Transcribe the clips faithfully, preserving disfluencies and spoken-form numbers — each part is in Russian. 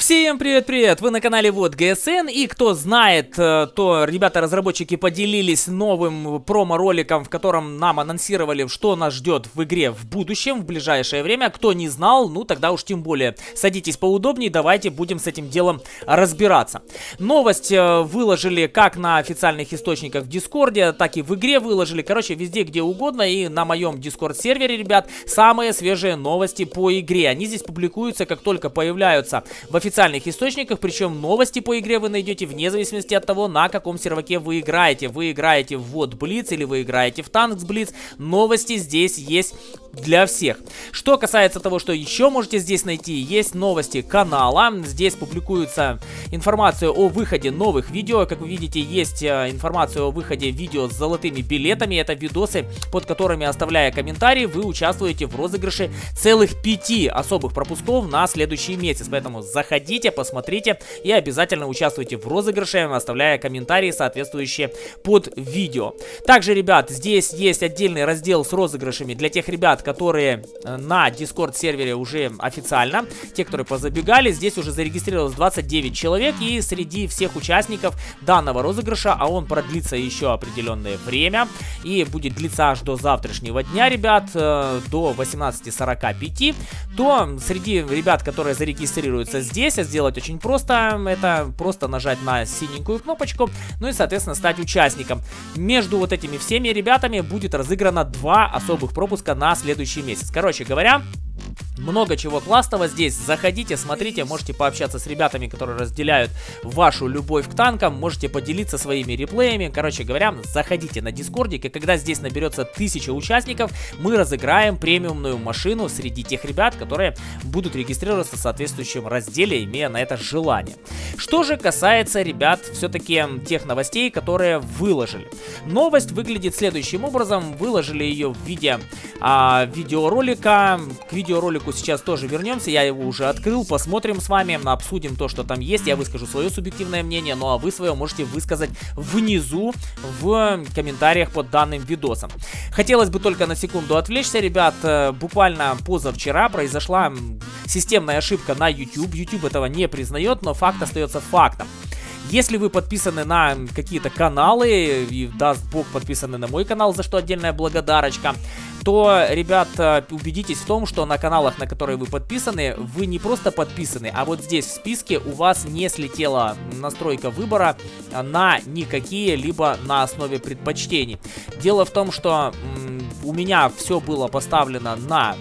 Всем привет-привет! Вы на канале Вот ГСН, и кто знает, то ребята-разработчики поделились новым промо-роликом, в котором нам анонсировали, что нас ждет в игре в будущем, в ближайшее время. Кто не знал, ну тогда уж тем более. Садитесь поудобнее, давайте будем с этим делом разбираться. Новость выложили как на официальных источниках в Дискорде, так и в игре выложили. Короче, везде, где угодно, и на моем Дискорд-сервере, ребят, самые свежие новости по игре. Они здесь публикуются, как только появляются в официальных источниках, причем новости по игре вы найдете вне зависимости от того, на каком серваке вы играете. Вы играете в Вот Блиц или вы играете в Танкс Блиц, новости здесь есть для всех. Что касается того, что еще можете здесь найти, есть новости канала. Здесь публикуется информация о выходе новых видео. Как вы видите, есть информация о выходе видео с золотыми билетами. Это видосы, под которыми, оставляя комментарии, вы участвуете в розыгрыше целых пяти особых пропусков на следующий месяц. Поэтому заходите, посмотрите и обязательно участвуйте в розыгрыше, оставляя комментарии, соответствующие под видео. Также, ребят, здесь есть отдельный раздел с розыгрышами для тех ребят, которые на Discord сервере уже официально. Те, которые позабегали, здесь уже зарегистрировалось двадцать девять человек, и среди всех участников данного розыгрыша, а он продлится еще определенное время и будет длиться аж до завтрашнего дня, ребят, до восемнадцати сорока пяти, то среди ребят, которые зарегистрируются здесь, сделать очень просто. Это просто нажать на синенькую кнопочку, ну и, соответственно, стать участником. Между вот этими всеми ребятами будет разыграно два особых пропуска на следующий месяц. Короче говоря, много чего классного здесь. Заходите, смотрите, можете пообщаться с ребятами, которые разделяют вашу любовь к танкам, можете поделиться своими реплеями. Короче говоря, заходите на Дискордик, и когда здесь наберется тысяча участников, мы разыграем премиумную машину среди тех ребят, которые будут регистрироваться в соответствующем разделе, имея на это желание. Что же касается, ребят, все-таки тех новостей, которые выложили. Новость выглядит следующим образом. Выложили ее в виде а, видеоролика. К видеоролику сейчас тоже вернемся, я его уже открыл, посмотрим с вами, обсудим то, что там есть, я выскажу свое субъективное мнение, ну а вы свое можете высказать внизу в комментариях под данным видосом. Хотелось бы только на секунду отвлечься, ребят, буквально позавчера произошла системная ошибка на YouTube, YouTube этого не признает, но факт остается фактом. Если вы подписаны на какие-то каналы, и даст бог подписаны на мой канал, за что отдельная благодарочка, то, ребят, убедитесь в том, что на каналах, на которые вы подписаны, вы не просто подписаны, а вот здесь в списке у вас не слетела настройка выбора на никакие, либо на основе предпочтений. Дело в том, что у меня все было поставлено на...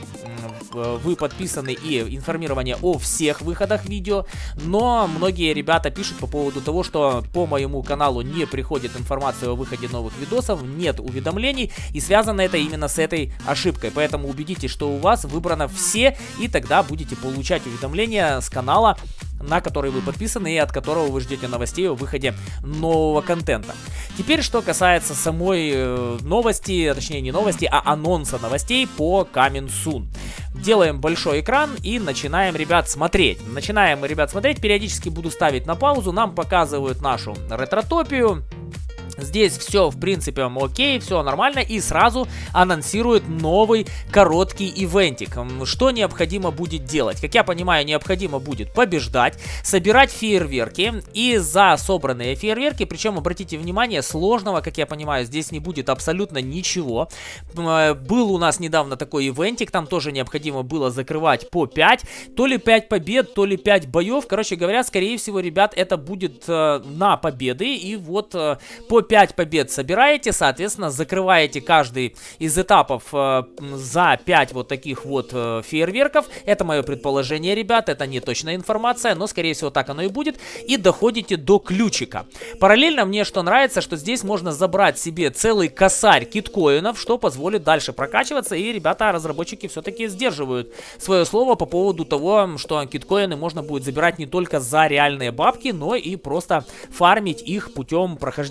вы подписаны и информирование о всех выходах видео, но многие ребята пишут по поводу того, что по моему каналу не приходит информация о выходе новых видосов, нет уведомлений, и связано это именно с этой ошибкой. Поэтому убедитесь, что у вас выбрано все, и тогда будете получать уведомления с канала, на который вы подписаны и от которого вы ждете новостей о выходе нового контента. Теперь, что касается самой э, новости, точнее не новости, а анонса новостей по Coming Soon. Делаем большой экран и начинаем, ребят, смотреть. Начинаем, ребят, смотреть. Периодически буду ставить на паузу. Нам показывают нашу ретротопию. Здесь все, в принципе, окей, все нормально, и сразу анонсируют новый короткий ивентик. Что необходимо будет делать? Как я понимаю, необходимо будет побеждать, собирать фейерверки, и за собранные фейерверки, причем, обратите внимание, сложного, как я понимаю, здесь не будет абсолютно ничего. Был у нас недавно такой ивентик, там тоже необходимо было закрывать по пять, то ли пять побед, то ли пять боев. Короче говоря, скорее всего, ребят, это будет на победы, и вот по пять побед собираете, соответственно, закрываете каждый из этапов э, за пять вот таких вот э, фейерверков. Это мое предположение, ребят, это не точная информация, но, скорее всего, так оно и будет. И доходите до ключика. Параллельно мне что нравится, что здесь можно забрать себе целый косарь киткоинов, что позволит дальше прокачиваться, и ребята, разработчики, все-таки сдерживают свое слово по поводу того, что киткоины можно будет забирать не только за реальные бабки, но и просто фармить их путем прохождения каких-то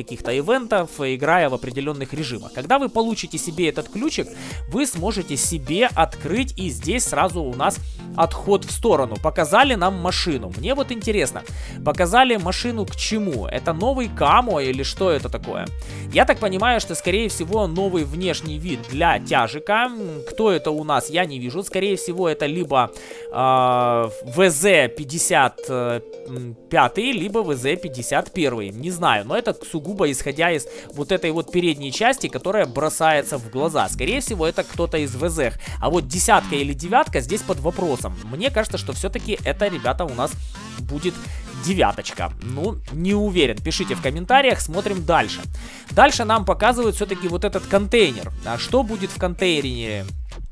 каких-то ивентов, играя в определенных режимах. Когда вы получите себе этот ключик, вы сможете себе открыть, и здесь сразу у нас отход в сторону. Показали нам машину. Мне вот интересно, показали машину к чему? Это новый Камо или что это такое? Я так понимаю, что скорее всего новый внешний вид для тяжика. Кто это у нас, я не вижу. Скорее всего это либо э, вэ зэ пятьдесят пять, либо вэ зэ пятьдесят один. Не знаю, но это сугубо исходя из вот этой вот передней части, которая бросается в глаза. Скорее всего это кто-то из вэ зэ. А вот десятка или девятка здесь под вопросом. Мне кажется, что все-таки это, ребята, у нас будет девяточка. Ну, не уверен. Пишите в комментариях, смотрим дальше. Дальше нам показывают все-таки вот этот контейнер. А что будет в контейнере?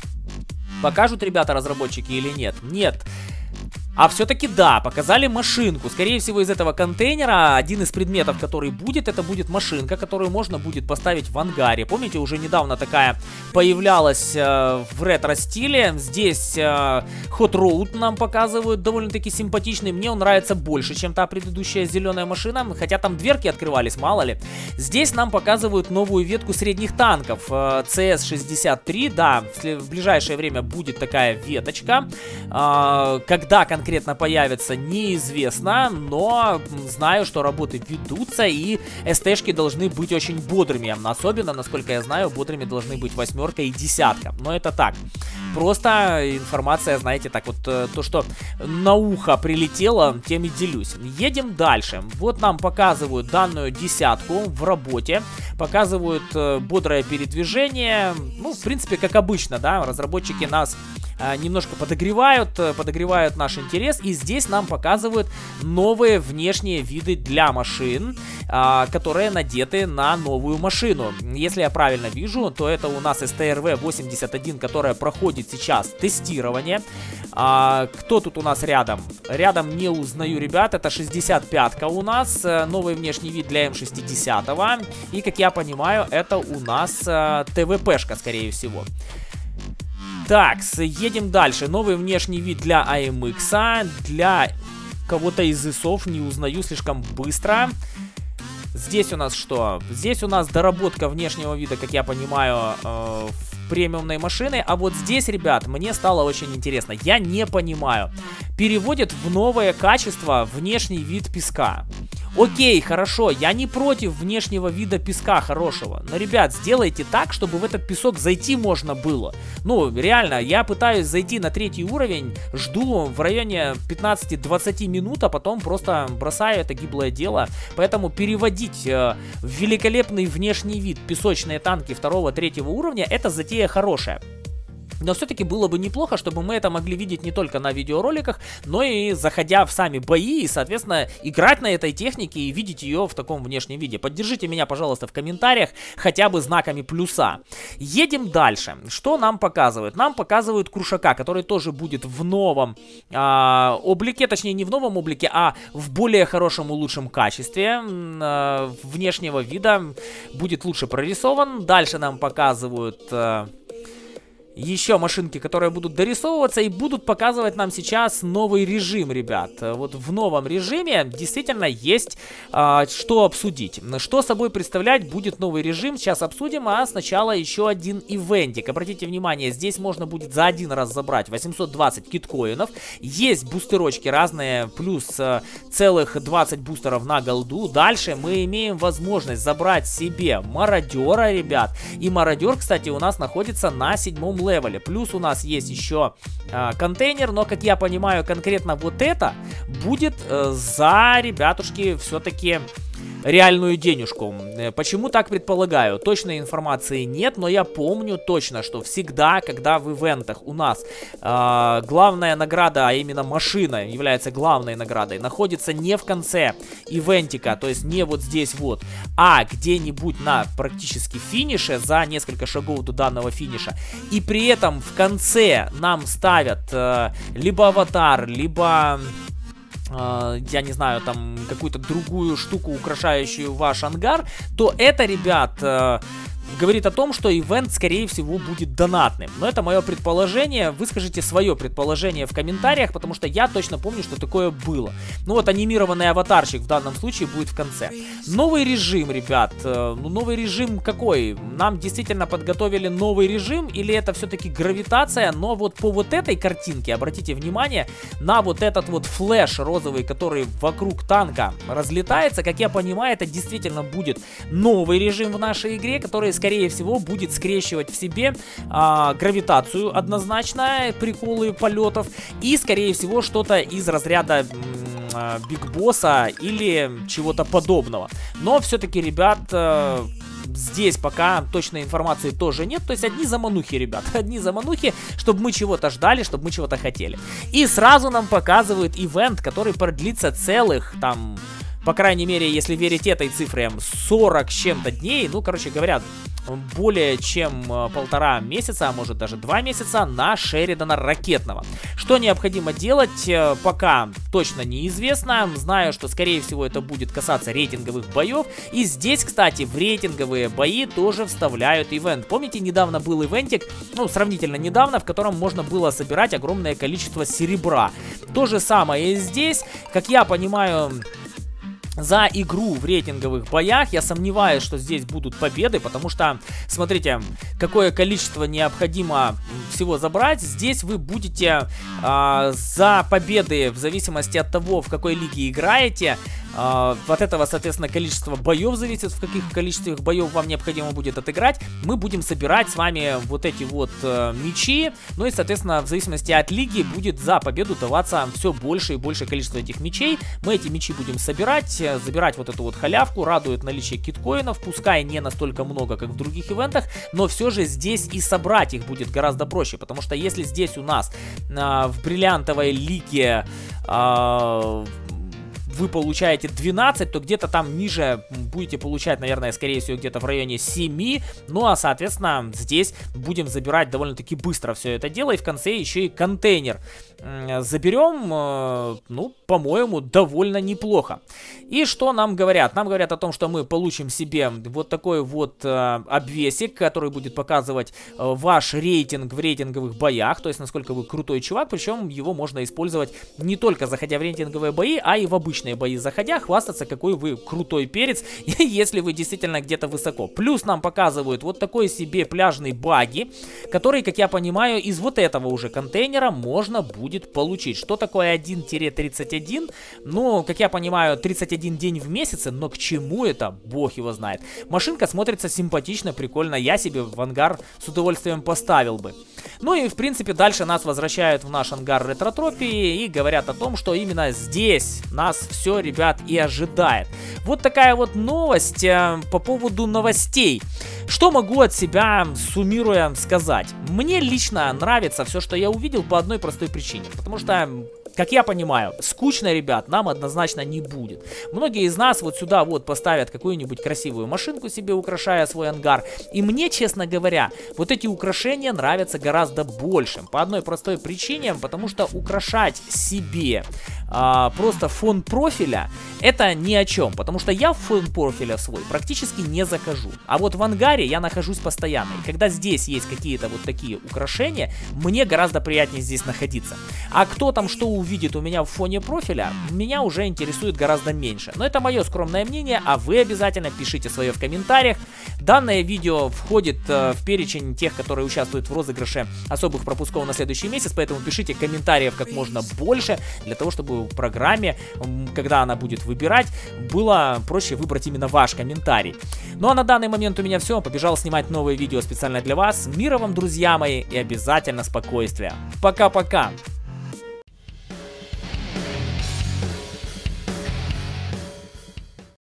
Покажут, ребята, разработчики или нет? Нет. А все-таки да, показали машинку. Скорее всего, из этого контейнера один из предметов, который будет, это будет машинка, которую можно будет поставить в ангаре. Помните, уже недавно такая появлялась э, в ретро-стиле. Здесь э, Hot Road нам показывают, довольно-таки симпатичный. Мне он нравится больше, чем та предыдущая зеленая машина. Хотя там дверки открывались, мало ли. Здесь нам показывают новую ветку средних танков. Э, цэ эс шестьдесят три, да, в, в ближайшее время будет такая веточка. Э, когда конкретно конкретно появится, неизвестно, но знаю, что работы ведутся, и эс-тэшки должны быть очень бодрыми. Особенно, насколько я знаю, бодрыми должны быть восьмерка и десятка. Но это так. Просто информация, знаете, так вот, то, что на ухо прилетело, тем и делюсь. Едем дальше. Вот нам показывают данную десятку в работе. Показывают э, бодрое передвижение. Ну, в принципе, как обычно, да, разработчики нас э, немножко подогревают, э, подогревают наш интерес. И здесь нам показывают новые внешние виды для машин, э, которые надеты на новую машину. Если я правильно вижу, то это у нас эс тэ эр вэ восемьдесят один, которая проходит сейчас тестирование. А, кто тут у нас рядом? Рядом не узнаю, ребят. Это шестьдесят пятка у нас. Э, новый внешний вид для эм шестьдесят. И, как я понимаю, это у нас э, тэ вэ пэшка, скорее всего. Так, едем дальше. Новый внешний вид для а эм икс. Для кого-то из ИСов не узнаю слишком быстро. Здесь у нас что? Здесь у нас доработка внешнего вида, как я понимаю, э, премиумной машины. А вот здесь, ребят, мне стало очень интересно. Я не понимаю. Переводят в новое качество внешний вид песка. Окей, хорошо, я не против внешнего вида песка хорошего. Но, ребят, сделайте так, чтобы в этот песок зайти можно было. Ну, реально, я пытаюсь зайти на третий уровень, жду в районе пятнадцати-двадцати минут, а потом просто бросаю это гиблое дело. Поэтому переводить э, в великолепный внешний вид песочные танки второго-третьего уровня, это затея хорошая. Но все-таки было бы неплохо, чтобы мы это могли видеть не только на видеороликах, но и заходя в сами бои и, соответственно, играть на этой технике и видеть ее в таком внешнем виде. Поддержите меня, пожалуйста, в комментариях хотя бы знаками плюса. Едем дальше. Что нам показывают? Нам показывают Крушака, который тоже будет в новом э, облике, точнее не в новом облике, а в более хорошем и лучшем качестве э, внешнего вида. Будет лучше прорисован. Дальше нам показывают... Э, Еще машинки, которые будут дорисовываться и будут показывать нам сейчас новый режим, ребят. Вот в новом режиме действительно есть а, что обсудить. Что собой представлять будет новый режим, сейчас обсудим, а сначала еще один ивентик. Обратите внимание, здесь можно будет за один раз забрать восемьсот двадцать киткоинов. Есть бустерочки разные, плюс а, целых двадцать бустеров на голду. Дальше мы имеем возможность забрать себе мародера, ребят. И мародер, кстати, у нас находится на седьмом левеле. Левеле. Плюс у нас есть еще э, контейнер, но, как я понимаю, конкретно вот это будет э, за, ребятушки, все-таки реальную денежку. Почему так предполагаю? Точной информации нет, но я помню точно, что всегда, когда в ивентах у нас э, главная награда, а именно машина является главной наградой, находится не в конце ивентика, то есть не вот здесь вот, а где-нибудь на практически финише, за несколько шагов до данного финиша, и при этом в конце нам ставят э, либо аватар, либо... я не знаю, там какую-то другую штуку, украшающую ваш ангар, то это, ребят, говорит о том, что ивент, скорее всего, будет донатным. Но это мое предположение. Выскажите свое предположение в комментариях, потому что я точно помню, что такое было. Ну вот анимированный аватарчик в данном случае будет в конце. Новый режим, ребят. Ну, новый режим какой? Нам действительно подготовили новый режим, или это все-таки гравитация? Но вот по вот этой картинке, обратите внимание на вот этот вот флеш розовый, который вокруг танка разлетается. Как я понимаю, это действительно будет новый режим в нашей игре, который, скорее всего, будет скрещивать в себе а, гравитацию однозначно, приколы полетов, и, скорее всего, что-то из разряда Биг Босса или чего-то подобного. Но все-таки, ребят, э, здесь пока точной информации тоже нет. То есть одни заманухи, ребят, одни заманухи, чтобы мы чего-то ждали, чтобы мы чего-то хотели. И сразу нам показывают ивент, который продлится целых там... По крайней мере, если верить этой цифре, сорок с чем-то дней. Ну, короче говоря, более чем полтора месяца, а может даже два месяца на Шеридана Ракетного. Что необходимо делать, пока точно неизвестно. Знаю, что, скорее всего, это будет касаться рейтинговых боев. И здесь, кстати, в рейтинговые бои тоже вставляют ивент. Помните, недавно был ивентик, ну, сравнительно недавно, в котором можно было собирать огромное количество серебра. То же самое и здесь. Как я понимаю... За игру в рейтинговых боях я сомневаюсь, что здесь будут победы, потому что, смотрите, какое количество необходимо всего забрать. Здесь вы будете э, за победы, в зависимости от того, в какой лиге играете, э, от этого, соответственно, количество боев зависит, в каких количествах боев вам необходимо будет отыграть. Мы будем собирать с вами вот эти вот э, мячи, ну и, соответственно, в зависимости от лиги будет за победу даваться все больше и больше количество этих мячей. Мы эти мячи будем собирать, забирать вот эту вот халявку. Радует наличие киткоинов, пускай не настолько много, как в других ивентах, но все же здесь и собрать их будет гораздо проще, потому что если здесь у нас а, в бриллиантовой лиге а, вы получаете двенадцать, то где-то там ниже будете получать, наверное, скорее всего, где-то в районе семи. Ну, а, соответственно, здесь будем забирать довольно-таки быстро все это дело. И в конце еще и контейнер заберем, ну, по-моему, довольно неплохо. И что нам говорят? Нам говорят о том, что мы получим себе вот такой вот э, обвесик, который будет показывать э, ваш рейтинг в рейтинговых боях, то есть насколько вы крутой чувак, причем его можно использовать не только заходя в рейтинговые бои, а и в обычные бои заходя, хвастаться, какой вы крутой перец, если вы действительно где-то высоко. Плюс нам показывают вот такой себе пляжный баги, который, как я понимаю, из вот этого уже контейнера можно будет получить. Что такое один тридцать один? Ну, как я понимаю, тридцать один день в месяце, но к чему это, бог его знает. Машинка смотрится симпатично, прикольно, я себе в ангар с удовольствием поставил бы. Ну и, в принципе, дальше нас возвращают в наш ангар Ретротропии и говорят о том, что именно здесь нас все, ребят, и ожидает. Вот такая вот новость э, по поводу новостей. Что могу от себя, суммируя, сказать? Мне лично нравится все, что я увидел, по одной простой причине. Потому что... Как я понимаю, скучно, ребят, нам однозначно не будет. Многие из нас вот сюда вот поставят какую-нибудь красивую машинку себе, украшая свой ангар. И мне, честно говоря, вот эти украшения нравятся гораздо больше. По одной простой причине, потому что украшать себе а, просто фон профиля, это ни о чем. Потому что я в фон профиля свой практически не захожу. А вот в ангаре я нахожусь постоянно. И когда здесь есть какие-то вот такие украшения, мне гораздо приятнее здесь находиться. А кто там что увидит? видит у меня в фоне профиля, меня уже интересует гораздо меньше. Но это мое скромное мнение, а вы обязательно пишите свое в комментариях. Данное видео входит э, в перечень тех, которые участвуют в розыгрыше особых пропусков на следующий месяц, поэтому пишите комментариев как можно больше, для того, чтобы в программе, когда она будет выбирать, было проще выбрать именно ваш комментарий. Ну а на данный момент у меня все, побежал снимать новые видео специально для вас. Мира вам, друзья мои, и обязательно спокойствия. Пока-пока!